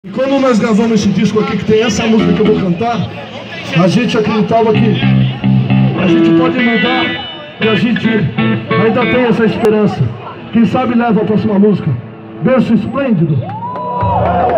Quando nós gravamos esse disco aqui, que tem essa música que eu vou cantar, a gente acreditava que a gente pode mudar e a gente ainda tem essa esperança. Quem sabe leva a próxima música. Berço Esplêndido.